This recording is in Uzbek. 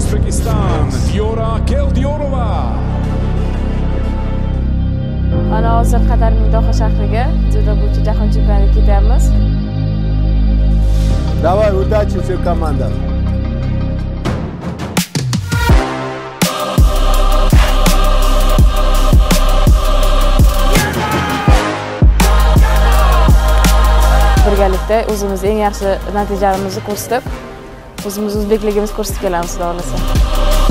Uzbekistan, Diyora Keldiyorova. Ana hozir Qatarning Doha shahriga dzyudo bo'yicha jahon chempionatiga ketyapmiz. Давай, удачи всей команде. Birgalikda o'zimiz eng yaxshi natijalarimizni ko'rsatib, o'zimiz o'zbekligimizni ko'rsatib kelamiz, xudo xolasa.